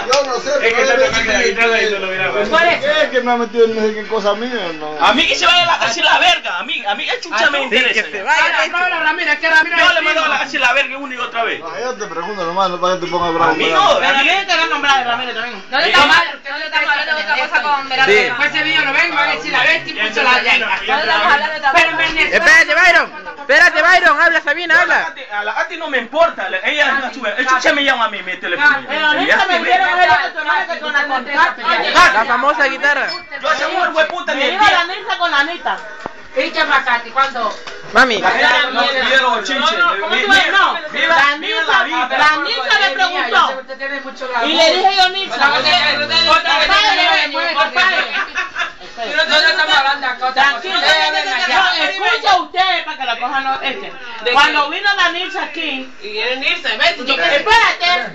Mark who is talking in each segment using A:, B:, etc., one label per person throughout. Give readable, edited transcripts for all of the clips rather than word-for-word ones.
A: vida.
B: Yo no sé,
A: Es que está tocando la guitarra y tú lo grabas.
B: es que me ha metido en no sé qué cosa mía, no.
C: A mí que se vaya a la cárcel la verga. A mí qué chucha me interesa.
A: Que se vaya.
D: Ramírez, que Ramírez.
C: Yo le mando a la cárcel la verga una y otra vez.
B: No, yo te pregunto nomás, no para que te pongas bravo.
C: A mí no,
D: Pero tiene que nombrar a Ramírez también.
E: No le estamos hablando de otra cosa con Verano.
D: Después ese video lo ven, van a decir la bestia y puso la llave.
E: No estamos hablando de otra
D: Pero
E: cosa.
A: Espérate, Byron. Espérate, Byron. Habla, Sabina, habla.
C: A la Ati no me importa. Ella no sube. El chucha me llama a mí, mi teléfono.
D: Pero nunca me vieron con la contrata.
A: La famosa guitarra.
C: Yo ese mujer fue puta ni
D: Me
C: el
D: iba la
C: día.
D: Nilsa con la Anita. ¿Y qué pasa? ¿Cuándo?
A: Mami.
C: No quiero chinche.
D: ¿Cómo tú ves? No. La Nilsa le preguntó. Y le dije yo, Nilsa,
E: No estamos hablando de cosas.
D: tranquilo, escucha usted para que la cojan los este. Cuando vino la Nilsa aquí,
E: Y viene Nilsa, vete, yo
D: espérate.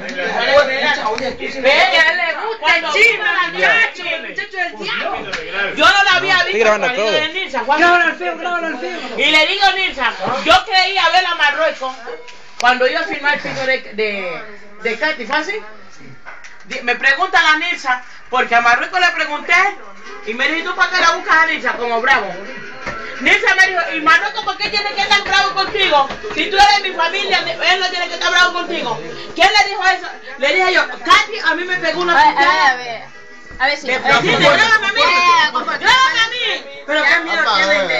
E: Ella le gusta el chisme, muchacho, muchacho del diablo.
D: Yo no la había visto
A: grabando
D: cuando
A: todo.
D: de Nilsa. Grábalo al film. Y le digo, Nilsa, yo creía ver a Marruecos cuando iba a filmar el pico de Katy, ¿fue así? Me pregunta la Nilsa, porque a Marruecos le pregunté y me dijo, ¿tú para qué la buscas a Nilsa como bravo? Nilsa me dijo, ¿y Marruecos por qué tiene que estar bravo contigo? Si tú eres mi familia, él no tiene que estar bravo contigo. ¿Quién le dijo eso? Le dije yo, Katy a mí me pegó una puteada.
E: A ver si.
D: Grábame a mí. Grábame a mí. Pero qué miedo tiene.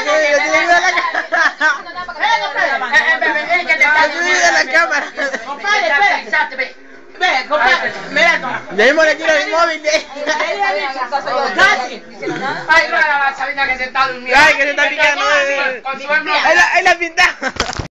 D: Compadre, espera. Ve, compadre, mira esto.
A: Ya mismo le tiro el móvil.
D: Casi.
E: Ay, no, la Sabina que se está durmiendo.
A: Ay, que se está picando.
E: Con su
A: Ahí la pinta.